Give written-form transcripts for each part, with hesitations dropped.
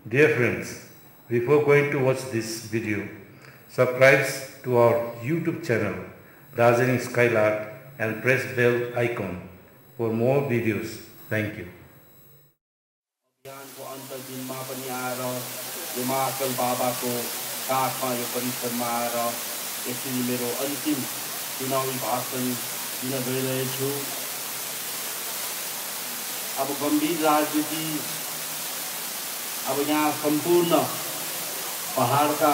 Dear friends, before going to watch this video, subscribe to our YouTube channel, Darjeeling Skylark, and press bell icon for more videos. Thank you. अभियानको अन्त दिनमा पनि आएर यो महाकाल बाबाको काखमा यो परिसरमा आएर यसरी मेरो अन्तिम चुनावी भाषण दिन गइरहेछु। अब गम्भीर राजनीति, अब यहाँ सम्पूर्ण पहाडका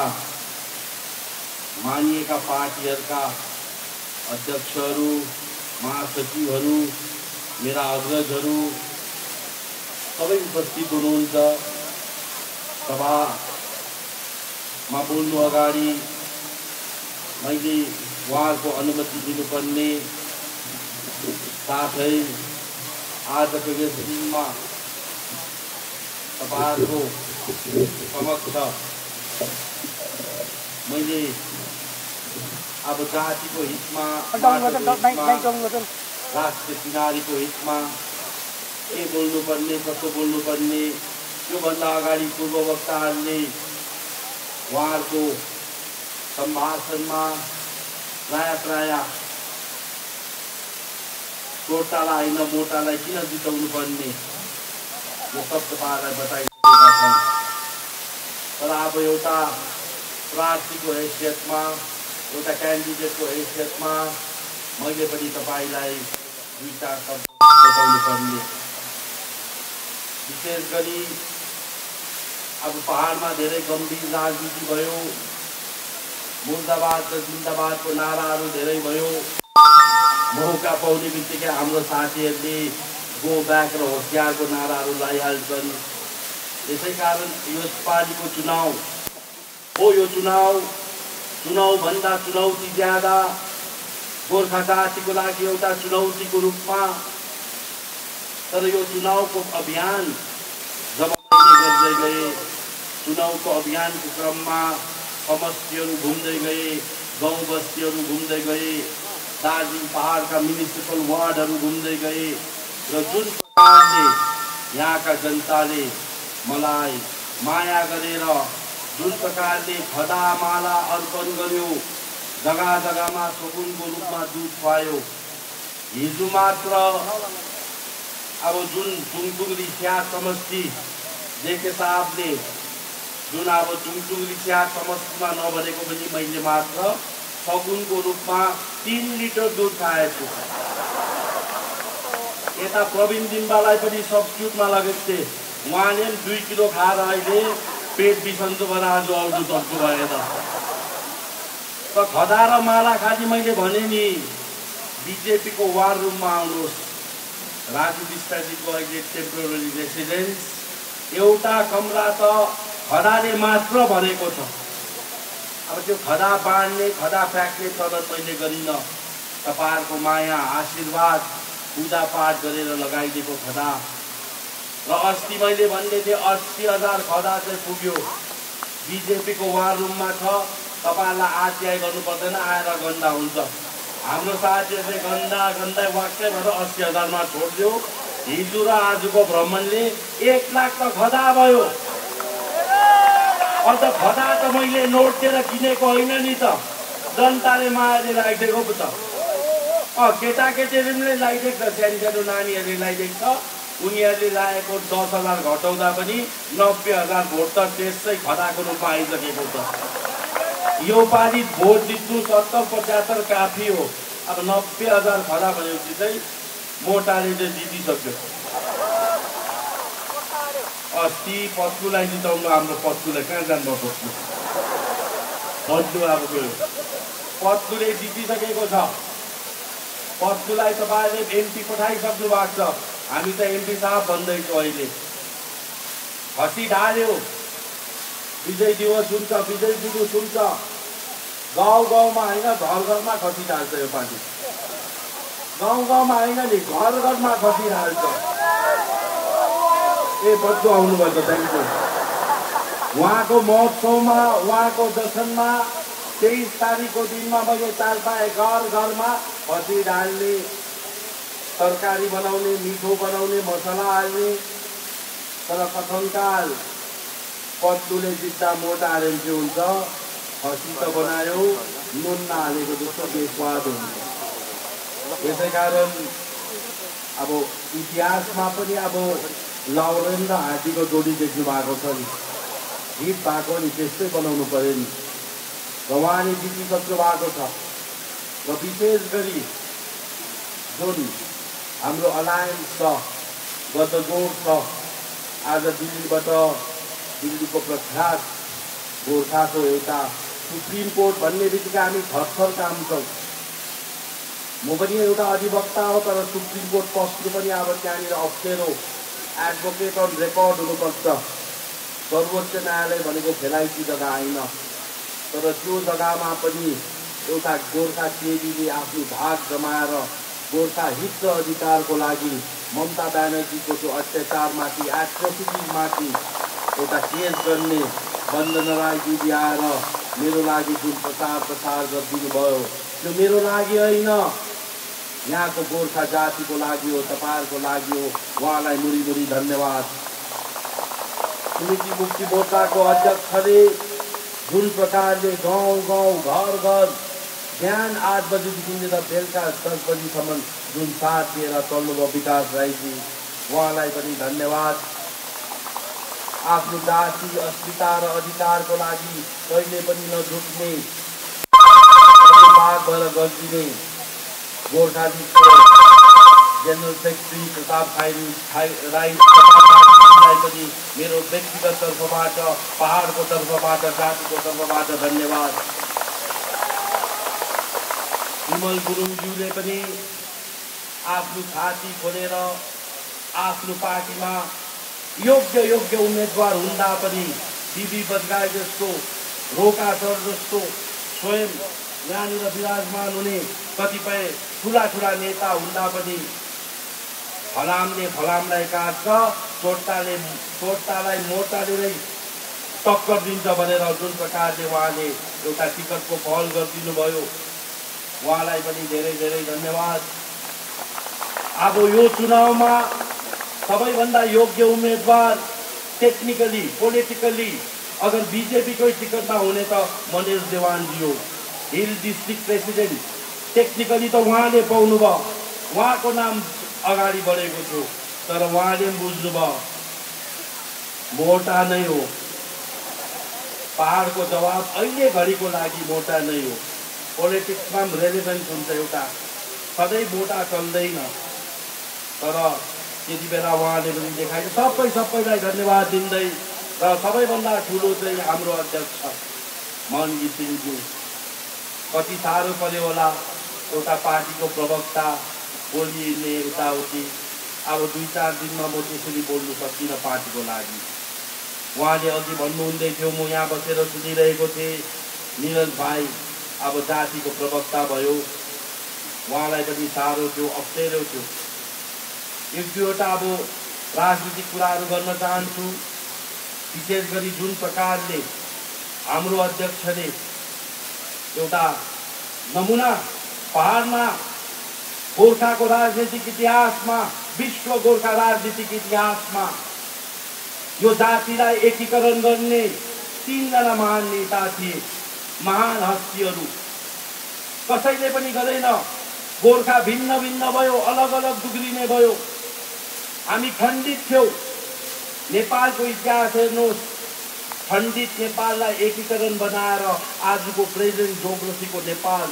मानिएका पार्टीहरूका अध्यक्षहरू, महासचिवहरू, मेरा अग्रजहरू सबै उपस्थित हुनुहुन्छ। सभामा बोल्नु अगाडि मैले उहाँहरूको अनुमति दिनुपर्ने, साथै आजको यस दिनमा तपाईँहरूको समक्ष मैले अब जातिको हितमा, राष्ट्रिय किनारीको हितमा के बोल्नुपर्ने, कसो बोल्नुपर्ने, योभन्दा अगाडि पूर्ववक्ताहरूले उहाँहरूको सम्भाषणमा प्रायः छोटालाई होइन मोटालाई किन जिताउनु पर्ने यो सब तपाईँहरूलाई बताइसकेका छन्। तर अब एउटा प्रार्थीको हैसियतमा, एउटा क्यान्डिडेटको हैसियतमा मैले पनि तपाईँलाई दुईटा शब्द बताउनु पर्ने। विशेष गरी अब पहाडमा धेरै गम्भीर राजनीति भयो, मुर्दाबाद र जिन्दाबादको नाराहरू धेरै भयो। मौका पाउने बित्तिकै हाम्रो साथीहरूले गो ब्याक र होसियारको नाराहरू लगाइहाल्छन्। यसै कारण यसपालिको चुनाव हो, यो चुनावभन्दा चुनौती ज्यादा गोर्खा जातिको लागि एउटा चुनौतीको रूपमा। तर यो चुनावको अभियान जब मैले गर्दै गएँ, चुनावको अभियानको क्रममा समष्टिहरू घुम्दै गए, गाउँ बस्तीहरू घुम्दै गए, दार्जिलिङ पहाडका म्युनिसिपल वार्डहरू घुम्दै गए र जुन प्रकारले यहाँका जनताले मलाई माया गरेर जुन प्रकारले खदामाला अर्पण गर्यो, जग्गा जग्गामा सगुनको रूपमा दुध खुवायो। हिजो मात्र अब जुन टुङटुङली स्याहार समष्टि जेके साहबले जुन अब टुङटुङली स्याहार समष्टिमा नभनेको पनि मैले मात्र सगुनको रूपमा 3 लिटर दुध खाएछु। यता प्रवीण जिम्बालाई पनि सब्स्टिट्युटमा लगेको थिएँ, उहाँले 2 किलो खाएर अहिले पेट बिसन्चो भएर आज आउनु सक्नु भएन। त खदा र माला खाली मैले भने नि बिजेपीको वार रुममा आउनुहोस्। राजु विस्तारीको अहिले टेम्पोररी रेसिडेन्स एउटा कमरा त खदाले मात्र भनेको छ। अब त्यो खदा बाँड्ने, खदा फ्याँक्ने तलब मैले गरिनँ। तपाईँहरूको माया, आशीर्वाद, पूजापाठ गरेर लगाइदिएको खदा। र अस्ति मैले भन्दै थिएँ 80,000 खदा चाहिँ पुग्यो, बिजेपीको वार रुममा छ। तपाईँहरूलाई आत्याय गर्नु पर्दैन, आएर गन्दा हुन्छ। हाम्रो साथीहरूले गन्दा वाक्कै भएर 80,000मा छोडिदियो। हिजो र आजको भ्रमणले 1 लाख त खदा भयो। अन्त खदा त मैले नोट दिएर किनेको होइन नि त, जनताले मायाले लगाइदिएको पो त। केटाकेटीहरूले लगाइदिएको छ, सानो नानीहरूले लगाइदिएको छ। उनीहरूले लगाएको 10,000 घटाउँदा पनि 90,000 भोट त त्यसै खदाको रूपमा आइसकेको छ। यो पालि भोट जित्नु 70-75 काफी हो। अब 90,000 खदा भनेपछि चाहिँ मोटाले चाहिँ जितिसक्यो। अस्ति पत्लुलाई जिताउनु, हाम्रो पत्लुलाई कहाँ जानुभयो? पत्लु अब गयो, पत्लुले जितिसकेको छ। पत्लुलाई तपाईँले एमपी पठाइसक्नु भएको छ। हामी त एमपी साहब भन्दैछौँ। अहिले खसी ढाल्यो, विजय दिवस हुन्छ, विजय जुलुस हुन्छ। गाउँ गाउँमा होइन, घर घरमा खसी ढाल्छ यो पालि। गाउँ गाउँमा होइन नि, घर घरमा खसी ढाल्छ। ए पत्लु आउनुभएको, थ्याङ्क यू। उहाँको महोत्सवमा, उहाँको दर्शनमा 23 तारिकको दिनमा मैले चाल पाएँ। घर घरमा खसी ढाल्ने, तरकारी बनाउने, मिठो बनाउने, मसला हाल्ने। तर कथनकाल पत्लुले जित्दा मोटा हाल्यो के हुन्छ, खसी त बनायो नुन नहालेको जस्तो बेस्वाद हुन्छ। यसै कारण अब इतिहासमा पनि अब लौरेन र हात्तीको जोडी देख्नु भएको छ नि, हिट भएको नि त्यस्तै बनाउनु पर्यो नि, र उहाँले जितिसक्नु भएको छ। र विशेष गरी जुन हाम्रो अलायन्स छ, गठजोड छ, आज दिल्लीको प्रख्यात गोर्खाको एउटा सुप्रिम कोर्ट भन्ने बित्तिकै हामी थरथर काम्छौँ। म पनि एउटा अधिवक्ता हो, तर सुप्रिम कोर्ट पस्नु पनि अब त्यहाँनिर अप्ठ्यारो, एडभोकेट अन रेकर्ड हुनुपर्छ। सर्वोच्च न्यायालय भनेको फेलाइकी जग्गा होइन, तर त्यो जग्गामा पनि एउटा गोर्खा चेलीले आफ्नो भाग जमाएर गोर्खा हित र अधिकारको लागि ममता ब्यानर्जीको त्यो अत्याचारमाथि, एट्रोसिटिजमाथि एउटा केस गर्ने वन्दना राई दिदी आएर मेरो लागि जुन प्रचार गरिदिनु भयो, त्यो मेरो लागि होइन, यहाँको गोर्खा जातिको लागि हो, तपाईँहरूको लागि हो। उहाँलाई मुरी धन्यवाद। समिति मुक्ति मोर्चाको अध्यक्षले जुन प्रकारले गाउँ घर बिहान 8 बजीदेखि लिएर बेलुका 10 बजीसम्म जुन साथ दिएर चल्नुभयो विकास राईजी, उहाँलाई पनि धन्यवाद। आफ्नो जाति, अस्मिता र अधिकारको लागि कहिले पनि नझुक्ने, भाग भएर गरिदिने गोर्खा लिगको जेनरल सेक्रेटरी प्रताप राईलाई पनि मेरो व्यक्तिगत तर्फबाट, पहाडको तर्फबाट, जातिको तर्फबाट धन्यवाद। विमल गुरुङज्यूले पनि आफ्नो छाती खोलेर आफ्नो पार्टीमा योग्य उम्मेदवार हुँदा पनि बिबी बजगाई जस्तो, रोका सर जस्तो स्वयं यहाँनिर विराजमान हुने कतिपय ठुला नेता हुँदा पनि फलामलाई काट्छ, चोट्टालाई मोटाले नै टक्कर दिन्छ भनेर जुन प्रकारले उहाँले एउटा टिकटको पहल गरिदिनु भयो, उहाँलाई पनि धेरै धन्यवाद। अब यो चुनावमा सबैभन्दा योग्य उम्मेदवार टेक्निकली, पोलिटिकली अगर बीजेपीकै टिकटमा हुने त मनेश देवानजी हो, हिल डिस्ट्रिक्ट प्रेसिडेन्ट। टेक्निकली त उहाँले पाउनुभयो, उहाँको नाम अगाडि बढेको थियो, तर उहाँले पनि बुझ्नुभयो मोटा नै हो। पहाडको जवाब अहिले घडीको लागि मोटा नै हो। पोलिटिक्समा पनि रेलेभेन्स हुन्छ, एउटा सधैँ मोटा चल्दैन, तर त्यति बेला उहाँले पनि देखायो। सबैलाई धन्यवाद दिँदै र सबैभन्दा ठुलो चाहिँ हाम्रो अध्यक्ष मन घिसिङज्यू, कति साह्रो पर्यो होला एउटा पार्टीको प्रवक्ता बोलिने यताउति। अब 2-4 दिनमा म त्यसरी बोल्नु सकिनँ पार्टीको लागि। उहाँले अघि भन्नुहुँदै थियो, म यहाँ बसेर सुनिरहेको थिएँ, निरज भाइ अब जातिको प्रवक्ता भयो, उहाँलाई पनि साह्रो थियो, अप्ठ्यारो थियो। एक दुईवटा अब राजनीतिक कुराहरू गर्न चाहन्छु। विशेष गरी जुन प्रकारले हाम्रो अध्यक्षले एउटा नमुना पहाडमा, गोर्खाको राजनीतिक इतिहासमा, विश्व गोर्खा राजनीतिक इतिहासमा यो जातिलाई एकीकरण गर्ने 3 जना महान नेता थिए, महान हस्तीहरू। कसैले पनि गरेन। गोर्खा भिन्न भयो, अलग दुग्रिने भयो। हामी खण्डित थियौँ। नेपालको इतिहास हेर्नुहोस्, खण्डित नेपाललाई एकीकरण बनाएर आजको प्रेजेन्ट जोग्राफीको नेपाल।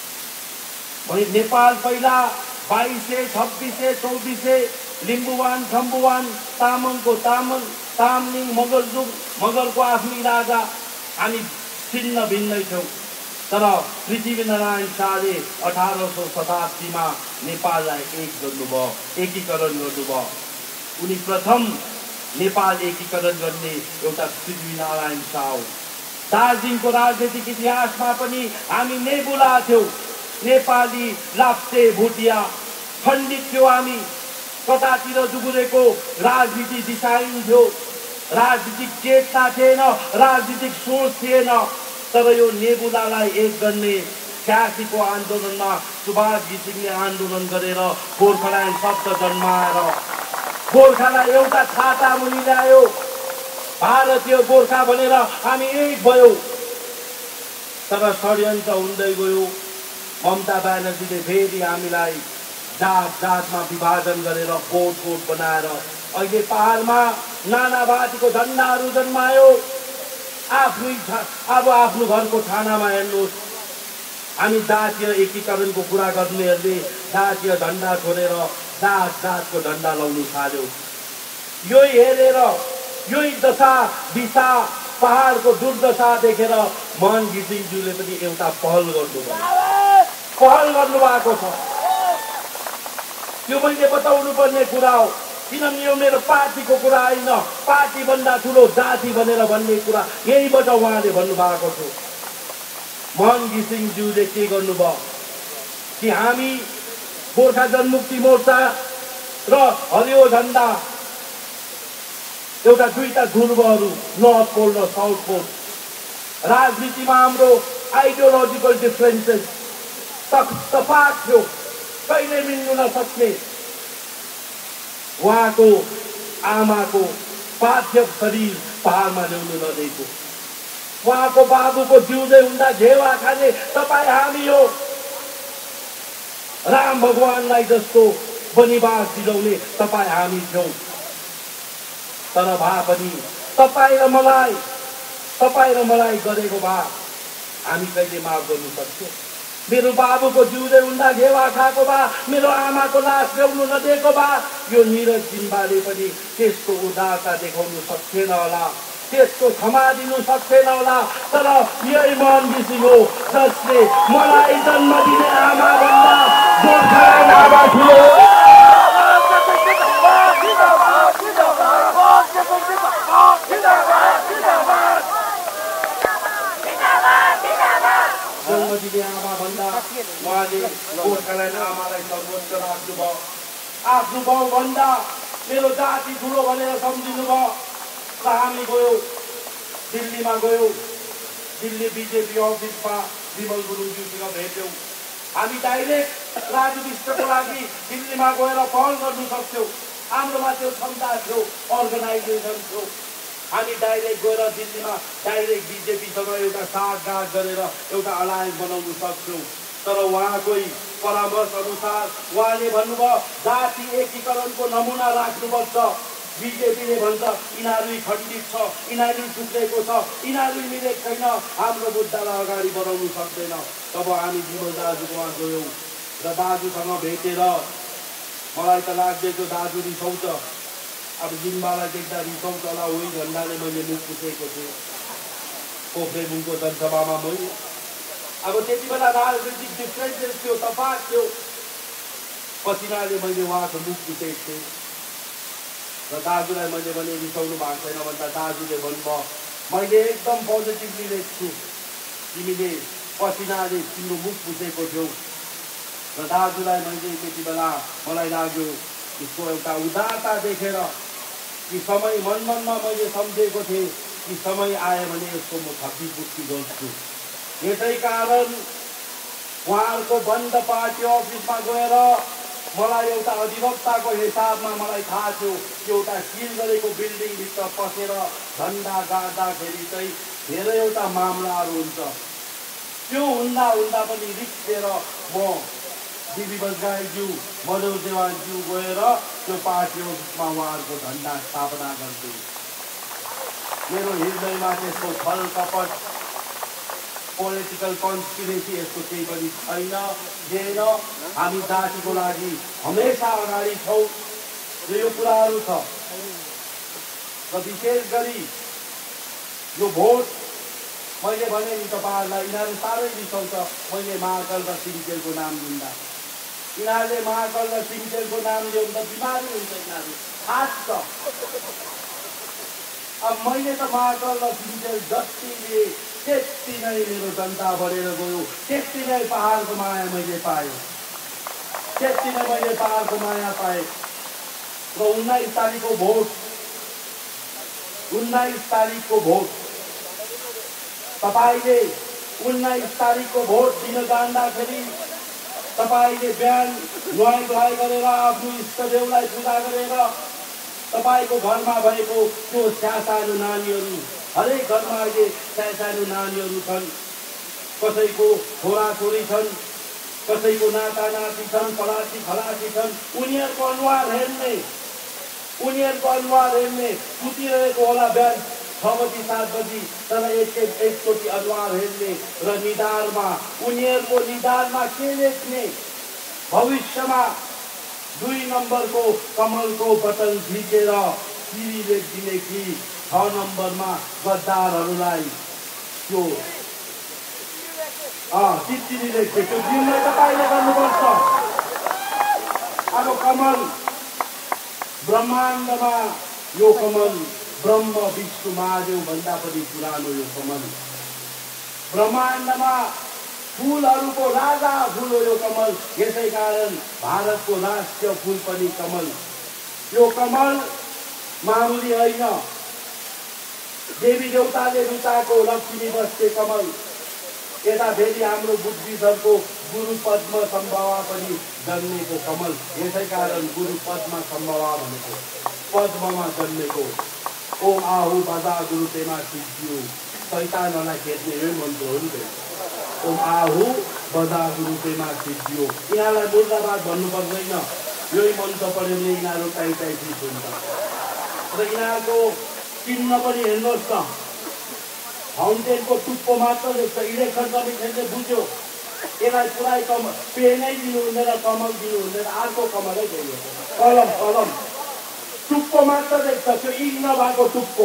नेपाल पहिला 2200, 2600, 2400 लिम्बुवान, खम्बुवान, तामाङको तामलिङ, मगरको आफ्नै राजा, हामी छिन्न भिन्नै थियौँ। तर पृथ्वीनारायण शाहले 1800 शताब्दीमा नेपाललाई एकीकरण गर्नुभयो। उनी प्रथम नेपाल एकीकरण गर्ने एउटा पृथ्वीनारायण शाह हो। दार्जिलिङको राजनीतिक इतिहासमा पनि हामी नेबुला थियौँ, नेपाली, लाप्चे, भुटिया, खण्डित थियौँ हामी। कतातिर डुबुरेको राजनीति दिशाहीन थियो, राजनीतिक चेतना थिएन, राजनीतिक सोच थिएन। तर यो नेबुलालाई एक गर्ने 86को आन्दोलनमा सुभाष घिसिङले आन्दोलन गरेर गोर्खाल्यान्ड शब्द जन्माएर गोर्खालाई एउटा छाता मुनि ल्यायो। भारतीय गोर्खा भनेर हामी एक भयौँ। तर षड्यन्त्र हुँदै गयो। ममता ब्यानर्जीले फेरि हामीलाई जात जातमा विभाजन गरेर गोठ बनाएर अहिले पहाडमा नानावादीको झन्डाहरू जन्मायो। अब आफ्नो घरको थानामा हेर्नुहोस्, हामी जातीय एकीकरणको कुरा गर्नेहरूले जातीय झन्डा छोडेर जात जातको झन्डा लाउनु थाल्यो। यो हेरेर यही दशा दिशा पहाडको दुर्दशा देखेर मोहन घिसिङज्यूले पनि एउटा पहल गर्नुभएको छ। त्यो मैले बताउनु पर्ने कुरा हो, किनभने यो मेरो पार्टीको कुरा होइन। पार्टीभन्दा ठुलो जाति भनेर भन्ने कुरा यहीँबाट उहाँले भन्नुभएको छ। मोहन घिसिङज्यूले के गर्नुभयो कि हामी गोर्खा जनमुक्ति मोर्चा र हरियो झन्डा एउटा दुईटा ध्रुवहरू, नर्थ पोल र साउथ पोल। राजनीतिमा हाम्रो आइडियोलोजिकल डिफरेन्सेस तफात थियो, कहिले मिल्नु नसक्ने। उहाँको आमाको पार्थिव शरीर पहाडमा ल्याउनु नदिएको, उहाँको बाबुको जिउँदै हुँदा घेवा खाने तपाईँ हामी हो। राम भगवानलाई जस्तो वनवास दिलाउने तपाईँ हामी थियौँ। तर भए पनि तपाईँ र मलाई गरेको भए हामी कहिले माफ गर्नु सक्छौँ? मेरो बाबुको जिउँदै हुँदा घेवा खाएको भए, मेरो आमाको लास ल्याउनु नदिएको भए, यो निरज जिम्बाले पनि त्यसको उदारता देखाउनु सक्थेन होला, त्यसको क्षमा दिनु सक्थेन होला। तर यही मोहन घिसिङ हो जसले मलाई जन्म दिने आमाभन्दा गोर्खालाई नाभा ठुलो जन्म दिने आमाभन्दा उहाँले गोर्खालाई आमालाई सर्वोच्च राख्नुभयो। आफ्नो बाउभन्दा मेरो जाति ठुलो भनेर सम्झिनु भयो। र हामी गयो दिल्लीमा, दिल्ली बिजेपी अफिसमा विमल गुरुङज्यूसँग भेट्यौँ। हामी डाइरेक्ट राजु विष्टको लागि दिल्लीमा गएर पहल गर्नु सक्थ्यौँ। हाम्रोमा त्यो क्षमता थियो, अर्गनाइजेसन थियो। हामी डाइरेक्ट गएर दिल्लीमा डाइरेक्ट बिजेपीसँग एउटा साँठगाँठ गरेर एउटा अलायन्स बनाउनु सक्छौँ। तर उहाँकै परामर्श अनुसार उहाँले भन्नुभयो जाति एकीकरणको नमुना राख्नुपर्छ। बिजेपीले भन्छ यिनीहरू खण्डित छ, यिनीहरू टुक्रेको छ, यिनीहरू मिलेको छैन, हाम्रो मुद्दालाई अगाडि बढाउनु सक्दैन। तब हामी विमल दाजुकोमा गयौँ र दाजुसँग भेटेर मलाई त लाग्दैको दाजु रिसाउँछ। अब जिम्बालाई देख्दा रिसाउँछ होला, उही झन्डाले मैले मुख पुछेको थिएँ पोखरेबुङको जनसभामा। मैले अब त्यति बेला राजनीतिक डिफ्रेन्सेस थियो, तफात थियो। पसिनाले मैले उहाँको मुख पुछेको थिएँ र दाजुलाई मैले भने रिसाउनु भएको छैन भन्दा दाजुले भन्नुभयो मैले एकदम पोजिटिभली लेख्छु, तिमीले पसिनाले तिम्रो मुख पुछेको थियौ। र दाजुलाई मैले त्यति बेला मलाई लाग्यो यसको एउटा उदारता देखेर कि समय मनमनमा मैले सम्झेको थिएँ कि समय आयो भने यसको म क्षतिपूर्ति गर्छु। यसै कारण उहाँहरूको बन्द पार्टी अफिसमा गएर मलाई एउटा अधिवक्ताको हिसाबमा मलाई थाहा थियो एउटा सिल गरेको बिल्डिङभित्र पसेर झन्डा गाड्दाखेरि चाहिँ धेरैवटा मामलाहरू हुन्छ। त्यो हुँदा पनि रिक्सेर म दिदी बजगाईज्यू, मनोज देवानज्यू गएर त्यो पार्टी अफिसमा उहाँहरूको झन्डा स्थापना गर्थेँ। मेरो हृदयमा त्यसको छल कपट पोलिटिकल कन्स्पिरेसी यस्तो केही पनि छैन। हामी जातिको लागि हमेसा अगाडि छौँ र यो कुराहरू छ। र विशेष गरी यो भोट मैले भने नि तपाईँहरूलाई, यिनीहरू साह्रै रिसाउँछ मैले महाकाल र सिन्चेलको नाम लिँदा। यिनीहरूले महाकाल र सिन्चेलको नाम लियो भने त बिमारी हुन्छ, यिनीहरू खास छ। अब मैले त महाकाल र सिन्चेल जति लिए त्यति नै मेरो जनता बढेर गयो, त्यति नै पहाडको माया मैले पाएँ, त्यति नै मैले पहाडको माया पाएँ। र 19 तारिकको भोट तपाईँले 19 तारिकको भोट दिन जाँदाखेरि तपाईँले बिहान नुहाई धुवाई गरेर आफ्नो इष्टदेवलाई पूजा गरेर तपाईको घरमा भएको त्यो सानो नानीहरू, हरेक घरमा अहिले सानो नानीहरू छन्, कसैको छोराछोरी छन्, कसैको नाता नाति छन्, पलासी खलासी छन्, उनीहरूको अनुहार हेर्ने सुतिरहेको होला बिहान 6 बजी 7 बजी, तर एकचोटि अनुहार हेर्ने र निधारमा उनीहरूको निधारमा के लेख्ने, भविष्यमा 2 नम्बरको कमलको बटन झिकेर चिरी लेखिदिने कि 6 नम्बरमा गद्दारहरूलाई त्यो चिठी लेख्छ, त्यो जिम्मा तपाईँले गर्नुपर्छ। अब कमल ब्रह्माण्डमा यो कमल ब्रह्म विष्णु महादेव भन्दा पनि पुरानो यो कमल, ब्रह्माण्डमा फुलहरूको राजा फुल हो यो कमल, यसै कारण भारतको राष्ट्रिय फुल पनि कमल। यो कमल मामुली होइन, देवी देवताले रुचाएको लक्ष्मी बस्ने कमल। यता फेरि हाम्रो बुद्धिज्मको गुरु पद्म सम्भवा पनि जन्मेको कमल, यसै कारण गुरु पद्म सम्भवा भनेको पद्ममा जन्मेको। ओम आहु बजा गुरु तेमा सिद्धियो, शैतानलाई खेद्ने यही मन्त्र हो नि। ओम आहु बजा गुरु तेमा सिद्धियो, यिनीहरूलाई मुर्दाबाद भन्नु पर्दैन, यही मन्त्र पढ्यो भने यिनीहरू टाइ ठीक हुन्छ। र यिनीहरूको चिन्ह पनि हेर्नुहोस् न, फाउन्टेनको टुप्पो मात्र देख्छ। इलेक्सन कमिसनले बुझ्यो यसलाई पुरै कमल पे नै दिनु हुँदैन, कमल दिनु हुँदैन, अर्को कमलै दियो, कलम टुप्पो मात्र देख्छ, त्यो इङ नभएको टुप्पो।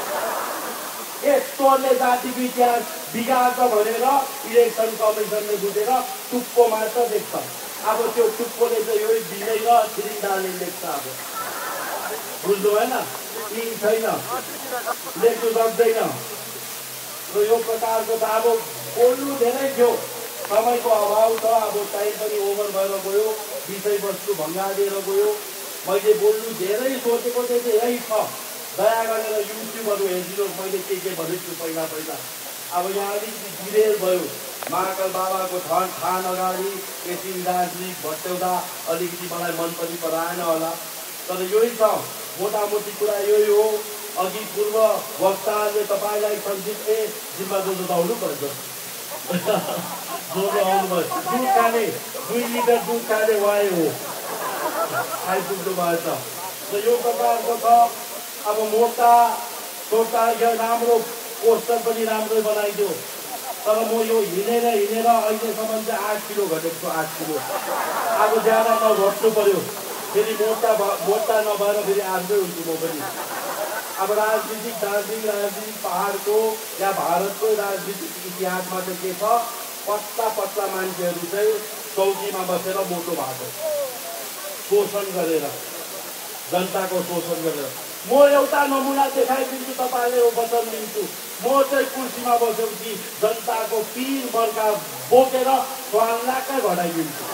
यस्तोले जातिको इतिहास बिगार्छ भनेर इलेक्सन कमिसनले बुझेर टुप्पो मात्र देख्छ। अब त्यो टुप्पोले चाहिँ यो बिलै र छिरिन्डाले लेख्छ। अब बुझ्नु भएन, इङ छैन, लेख्नु सक्दैन। र यो प्रकारको त अब बोल्नु धेरै थियो, समयको अभाव छ, अब टाइम पनि ओभर भएर गयो, विषयवस्तु भङ्गालेर गयो। मैले बोल्नु धेरै सोचेको चाहिँ यही छ, दया गरेर युट्युबहरू हेरिदिनुहोस्, मैले के भनेको छु पहिला। अब यहाँ अलिकति डिरेल भयो, महाकाल बाबाको थान अगाडि एकछिन राजनीति भट्ट्याउँदा अलिकति मलाई मन पनि पराएन होला, तर यही छ, मोटामोटी कुरा यही हो। अघि पूर्व वक्ताहरूले तपाईँलाई सन्देश जिम्मा जोजो त आउनुपर्छ, जोजो आउनुभयो, दुध खाने 2 लिटर दुध खाने वाइ हो, आइपुग्नु भएछ। र यो प्रकारको छ। अब मोर्चा सोर्चा राम्रो पोस्टर पनि राम्रै बनाइदियो, तर म यो हिँडेर अहिलेसम्म चाहिँ 8 किलो घटेको छु, 8 किलो। अब ज्यादा नघट्नु पर्यो, फेरि मोर्चा नभएर फेरि आफै हुन्छु म पनि। अब राजनीतिक दार्जिलिङ, राजनीतिक पहाडको या भारतको राजनीतिक इतिहासमा चाहिँ के छ, पत्ला मान्छेहरू चाहिँ चौकीमा बसेर मोटो भएको, शोषण गरेर, जनताको शोषण गरेर। म एउटा नमुना देखाइदिन्छु, तपाईँले वचन दिन्छु, म चाहिँ कुर्सीमा बसेपछि जनताको पिर बर्खा बोकेर स्वानलाकै घटाइदिन्छु।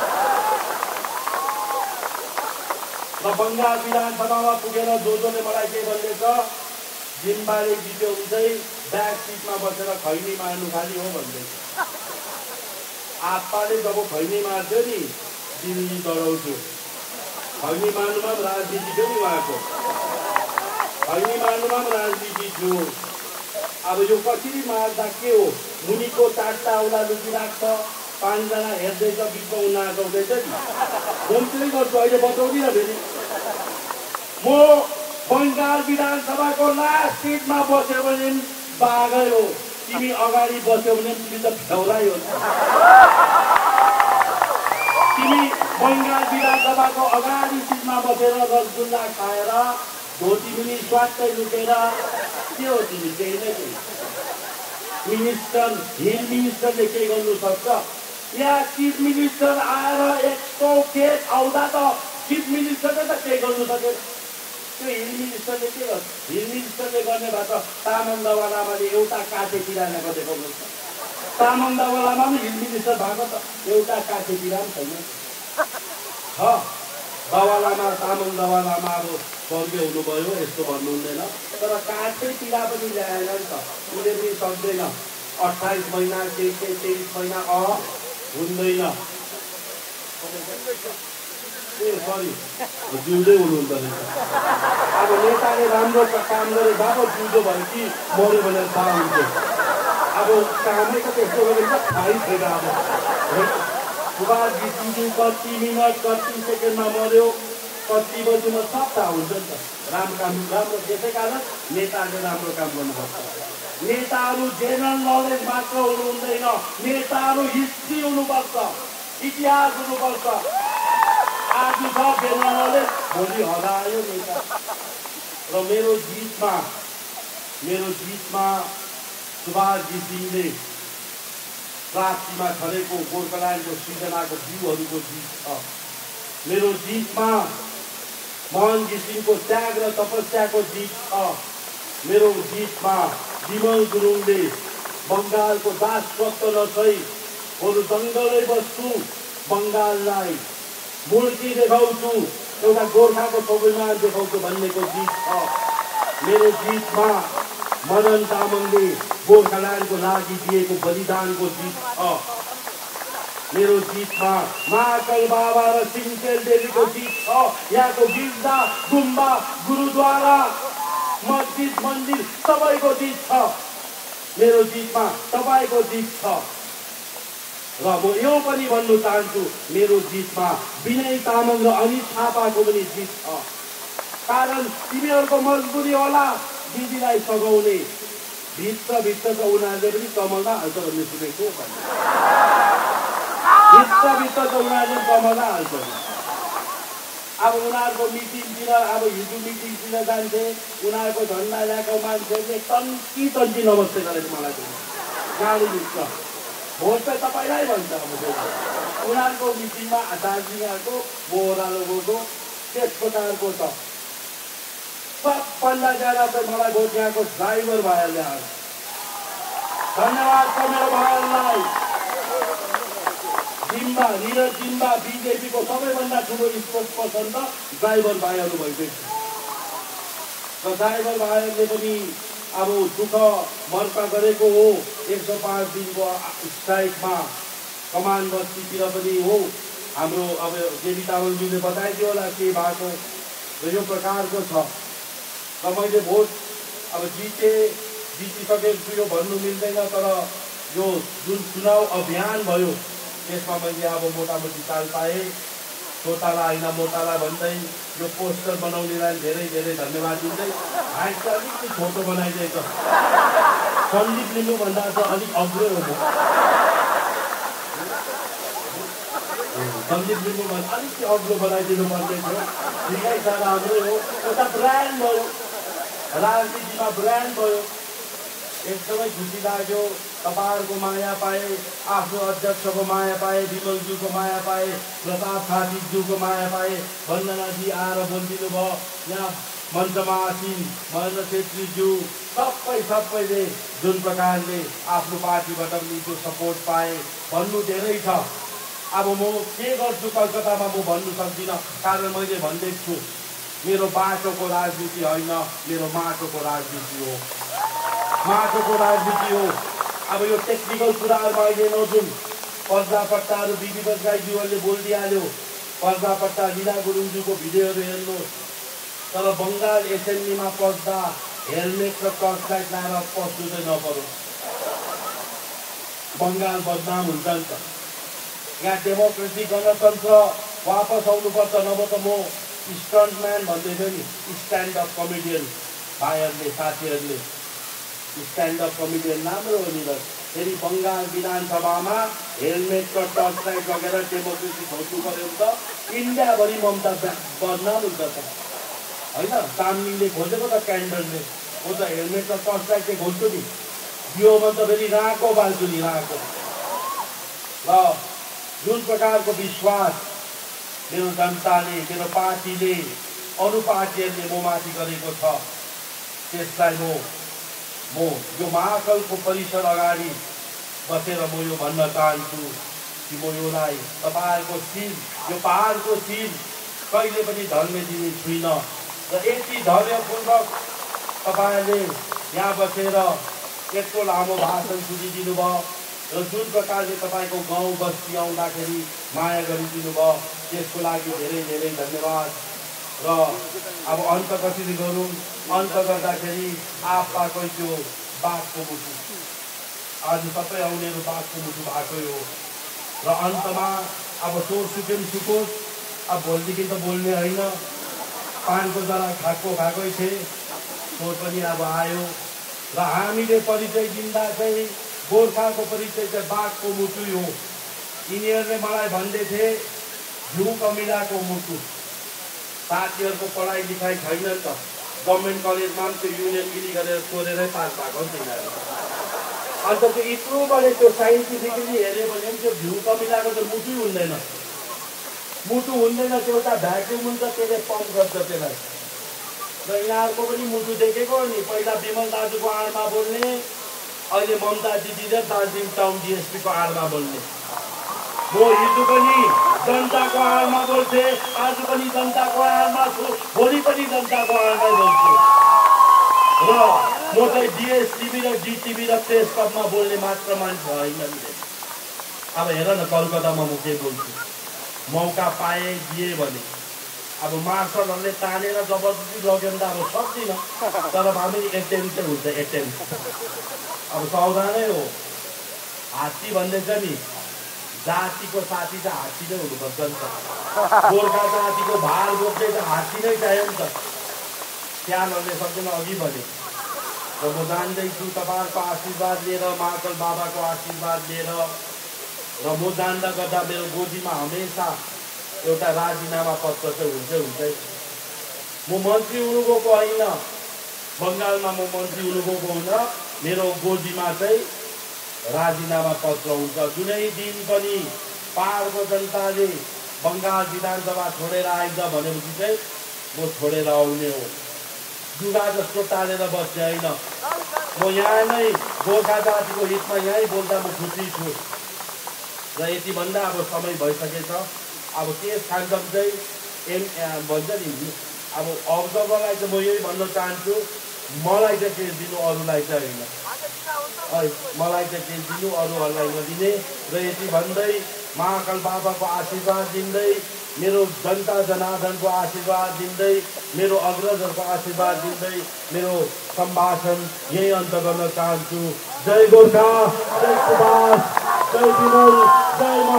र बङ्गाल विधानसभामा पुगेर जोजोले मलाई के भन्दैछ, जिम्बाले जित्यो भने चाहिँ ब्याक सिटमा बसेर खैनी मार्नु खालि हो भन्दैछ। आप्पाले जब खैनी मार्थ्यो नि, दिल्ली डराउँथ्यो, खैनी मार्नुमा पनि राजनीति थियो नि उहाँको, खैनी मार्नुमा पनि राजनीति थियो। अब यो कसरी मार्दा के हो, मुनिको 4टा औला लुकी राख्छ, 5 जना हेर्दैछ, बिचमा उनीहरूदैछ नि, म त्यही गर्छु। अहिले बताउँदिनँ फेरि, म बङ्गाल विधानसभाको लास्ट सिटमा बस्यो भने बाघै हो, तिमी अगाडि बस्यो भने तिमी त फेउरै हो। तिमी बङ्गाल विधानसभाको अगाडि सिटमा बसेर रसगुल्ला खाएर धोती मुनि स्वाटै लुटेर के हो तिमी, केही नै केही। मिनिस्टर, हिल मिनिस्टरले के गर्नु सक्छ? यहाँ चिफ मिनिस्टर आएर 100 खेप आउँदा त चिफ मिनिस्टरले त केही गर्नु सकेन। त्यो हिल मिनिस्टरले के गर्छ? हिल मिनिस्टरले गर्ने भए त तामाङ दावालामाले एउटा काठे पिरानाको देखाउनुहोस् न। तामाङ दावालामा पनि हिल मिनिस्टर भएको त एउटा काठे पिरान छैन। दावालामा, तामाङ दावालामा अब स्वर्गीय हुनुभयो, यस्तो भन्नु हुँदैन, तर काठै पिरा पनि ल्याएन नि त, उसले पनि सक्दैन। 28 महिना, 23 महिना हुँदैन। ए सरी जिउँदै हुनुहुन्छ रहेछ। अब नेताले राम्रो काम गरे जब जिउँदो भयो कि मऱ्यो भनेर थाहा हुन्छ। अब कामै त त्यस्तो गरेर थाहै छैन। अब सुभाष घिसिङज्यू कति मिनट कति सेकेन्डमा मऱ्यो, कति बजीमा सब थाहा हुन्छ नि त। राम्रो त्यसै कारण नेताले राम्रो काम गर्नुपर्छ। नेताहरू जेनरल नलेज मात्र हुनु हुँदैन, नेताहरू हिस्ट्री हुनुपर्छ, इतिहास हुनुपर्छ। आज छ जेनरल नलेज, भोलि हरायो नेता। र मेरो जितमा सुभाष घिसिङले प्राप्तिमा छरेको गोर्खाल्यान्डको सृजनाको बिउहरूको जित छ। मेरो जितमा मोहन घिसिङको त्याग र तपस्याको जित छ। मेरो जितमा विमल गुरुङले बङ्गालको दासत्व नसही बरु जङ्गलै बस्छु, बङ्गाललाई मूर्ति देखाउँछु, एउटा गोर्खाको स्वाभिमान देखाउँछु भन्नेको जित छ। मेरो जितमा मदन तामाङले गोर्खाल्यान्डको लागि दिएको बलिदानको जित छ। मेरो जितमा महाकाल बाबा र सिंहचेल देवीको जित छ। यहाँको गिर्जा, गुम्बा, गुरुद्वारा, मस्जिद, मन्दिर सबैको जित छ। मेरो जितमा तपाईँको जित छ। र म यो पनि भन्नु चाहन्छु, मेरो जितमा विनय तामाङ र अनित थापाको पनि जित छ। कारण तिमीहरूको मजबुरी होला दिदीलाई सघाउने, भित्रभित्र त उनीहरूले पनि कमाउँदा हाल्छ भन्ने सुनेको। भित्रभित्र त उनीहरूले कमाउँदा हाल्छ। अब उनीहरूको मिटिङतिर, अब हिजो मिटिङतिर जान्थे, उनीहरूको झन्डा ल्याएको मान्छेहरूले तन्की नमस्ते गरेको मलाई गाडी भित्र भोट चाहिँ तपाईँलाई भन्छ। अब उनीहरूको मिटिङमा दार्जिलिङको बोहरालो गएको त्यस प्रकारको छ। सबभन्दा ज्यादा चाहिँ मलाई भोट यहाँको ड्राइभर भाइहरूले आयो। धन्यवाद छ मेरो भाइहरूलाई। निरज जिम्बा बिजेपीको सबैभन्दा ठुलो स्पोक्स पर्सन त ड्राइभर भाइहरू भइसकेको छ। र ड्राइभर भाइहरूले पनि अब दुःख मर्का गरेको हो। 105 दिनको स्ट्राइकमा कमान बस्तीतिर पनि हो। हाम्रो अब देवी तामाङज्यूले बताइदियो होला के भएको र यो प्रकारको छ। र मैले भोट अब जितिसकेको यो भन्नु मिल्दैन, तर यो जुन चुनाव अभियान भयो त्यसमा मैले अब मोटामोटी चाल पाएँ। छोटाला होइन मोटाला भन्दै यो पोस्टर बनाउनेलाई धेरै धेरै धन्यवाद दिँदै हाइट चाहिँ अलिकति छोटो बनाइदिएको। सन्दीप लिम्बूभन्दा चाहिँ अलिक अग्लो हो। सन्दीप लिम्बूभन्दा अलिकति अग्लो बनाइदिनु पर्ने थियो। ठिकै छ, राम्रै हो। एउटा ब्रान्ड भयो, राजनीतिमा ब्रान्ड भयो। एकदमै खुसी लाग्यो। तपाईँहरूको माया पाएँ, आफ्नो अध्यक्षको माया पाएँ, विमलज्यूको माया पाएँ, प्रताप साथीज्यूको माया पाएँ। वन्दनाजी आएर बोलिदिनु भयो। यहाँ मञ्चमा आसिन महेन्द्र छेत्रीज्यू सबैले जुन प्रकारले आफ्नो पार्टीबाट पनि त्यो सपोर्ट पाएँ भन्नु धेरै छ। अब म के गर्छु कलकत्तामा म भन्नु सक्दिनँ, कारण मैले भनिदिएको छु मेरो बाटोको राजनीति होइन, मेरो माटोको राजनीति हो। माटोको राजनीति हो। अब यो टेक्निकल कुराहरूमा अहिले नजुन। पर्दापट्टाहरू विधिवत गाईज्यूहरूले बोलिदिइहाल्यो। पर्दापट्टा लीला गुरुङज्यूको भिडियोहरू हेर्नुहोस्। तर बङ्गाल एसेम्ब्लीमा पस्दा हेलमेट र टर्च लाइट लाएर पस्नु चाहिँ नपरोस्। बङ्गाल बदनाम हुन्छ नि त। यहाँ डेमोक्रेसी गणतन्त्र वापस आउनुपर्छ, नभए त म स्टन्टम्यान भन्दै थियो नि, स्ट्यान्डअप कमेडियन भाइहरूले साथीहरूले। स्ट्यान्डअप कमेडियन राम्रो हो नि त। फेरि बङ्गाल विधानसभामा हेलमेट र टर्च लाइट लगेर डेमोक्रेसी खोज्नु पऱ्यो भने त इन्डियाभरि ममता बदनाम हुन्छ त होइन। चामलिङले खोजेको त क्यान्डलले, म त हेलमेट र टर्च लाइटले खोज्छु नि। दियोमा त फेरि राको बाल्छु नि, राको। र जुन प्रकारको विश्वास मेरो जनताले, मेरो पार्टीले, अरू पार्टीहरूले म माथि गरेको छ, त्यसलाई म यो महाकालको परिसर अगाडि बसेर म यो भन्न चाहन्छु कि म योलाई तपाईँहरूको शिर, यो पहाडको शिर कहिले पनि ढल्ने दिने छुइनँ। र यति धैर्यपूर्वक तपाईँहरूले यहाँ बसेर यत्रो लामो भाषण सुनिदिनु भयो। र जुन प्रकारले तपाईँको गाउँ बस्ती आउँदाखेरि माया गरिदिनु भयो त्यसको लागि धेरै धेरै धन्यवाद। र अब अन्त कसरी गरौँ, अन्त गर्दाखेरि आपाकै त्यो बाघको मुटु, आज सबै आउनेहरू बाघको मुटु भएकै हो। र अन्तमा अब सोर सुके पनि सुकोस्, अब भोलिदेखि त बोल्ने होइन, पानको जरा खाएकै थिए, सोर पनि अब आयो। र हामीले परिचय दिँदा चाहिँ गोर्खाको परिचय चाहिँ बाघको मुटु हो। यिनीहरूले मलाई भन्दै थिए घिउ कमिलाको मुटु। साथीहरूको पढाइ लेखाइ छैन नि त, गभर्मेन्ट कलेजमा पनि त्यो युनियन मिली गरेर सोरेरै पास भएको नि तिनीहरू। अन्त त्यो यत्रो बढे त्यो साइन्टिफिकली हेऱ्यो भने पनि त्यो घिउ कमिलाको त मुटु हुँदैन, मुटु हुँदैन, त्यो एउटा भ्याक्युम हुन्छ, त्यसले पम्प गर्छ त्यसलाई। र यिनीहरूको पनि मुटु देखेको नि, पहिला विमल दाजुको आडमा बोल्ने, अहिले ममता दिदी र दार्जिलिङ टाउन डिएसपीको आडमा बोल्ने। म हिजो पनि जनताको आडमा बोल्थे, आज पनि जनताको आडमा छु, भोलि पनि जनताको आडमै बोल्छु। र म चाहिँ डिएसटिभी र डिटिभी र प्रेस क्लबमा बोल्ने मात्र मान्छे होइन नि। अब हेर न कलकत्तामा म के बोल्छु, मौका पाए दिए भने। अब मार्सलहरूले तानेर जबरजस्ती लग्यो भने त अब सक्दिनँ, तर हामी एटेम्प चाहिँ हुन्छ, एटेम्प। अब सावधानै हो। हात्ती भन्दैछ नि, जातिको साथी चाहिँ हात्ती नै हुनुपर्छ नि त। गोर्खा जातिको भार बोक्दै त हात्ती नै चाहियो नि त। स्यालहरूले सक्दैन अघि भने। र म जान्दैछु तपाईँहरूको आशीर्वाद लिएर, महाकाल बाबाको आशीर्वाद लिएर। र म जान्दा गर्दा मेरो गोजीमा हमेसा एउटा राजीनामा पत्र चाहिँ हुन्छै। म मन्त्री हुनु गएको होइन, बङ्गालमा म मन्त्री हुनु गएको हुन, मेरो गोजीमा चाहिँ राजीनामा पत्र हुन्छ। जुनै दिन पनि पहाडको जनताले बङ्गाल विधानसभा छोडेर आइज भनेपछि चाहिँ म छोडेर आउने हो, जुगा जस्तो टालेर बस्ने होइन। म यहाँ नै गोर्खा जातिको हितमा यहीँ बोल्दा म खुसी छु। र यति भन्दा अब समय भइसकेछ। अब केस खान्छम चाहिँ भन्छ नि, अब अब्जर्भरलाई चाहिँ म यही भन्न चाहन्छु, मलाई चाहिँ केस दिनु, अरूलाई चाहिँ होइन। मलाई चाहिँ केस दिनु, अरूहरूलाई नदिने। र यति भन्दै महाकाल बाबाको आशीर्वाद दिँदै, मेरो जनता जनार्दनको आशीर्वाद दिँदै, मेरो अग्रजहरूको आशीर्वाद दिँदै मेरो सम्भाषण यही अन्त गर्न चाहन्छु। जय गोर्खा, जय सुभाष, जय विमल, जय